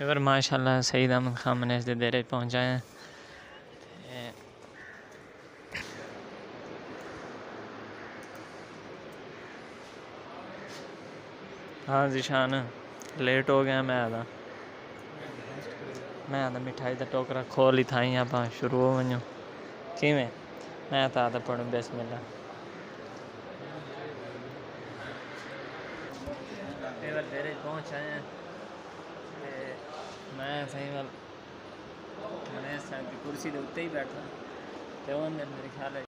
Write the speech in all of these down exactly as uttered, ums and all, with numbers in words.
फिर माशाल्लाह सईद अहमद खान मैंने इस देर पहुँचा है। हाँ जिशान लेट हो गया। मैं आदा मैं आदा मिठाई का टोकरा खोल ही था ही आप शुरू हो वञो किमें मैं तो आदा पढ़ूँ बिस्मिल्लाह। तेरे पहुँच आए हैं मैं सही वाल मैंने इस टाइम की कुर्सी के उत्ते ही बैठा तो मेरे ख्याल है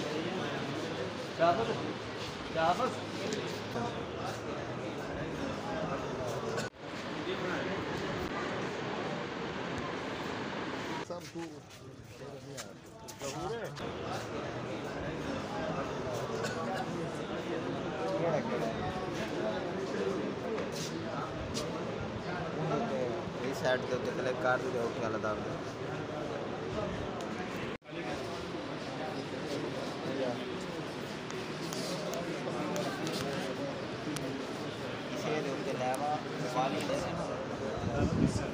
साइड के उत्ते क्लिक कर दो ओके वाला दाब दो इसे दे उत्ते लेवा वाली दे